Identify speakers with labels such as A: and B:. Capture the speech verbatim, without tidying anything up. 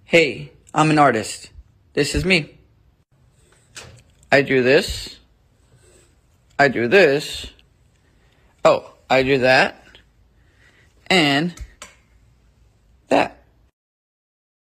A: Hey, I'm an artist. This is me. I do this. I do this. Oh, I do that. And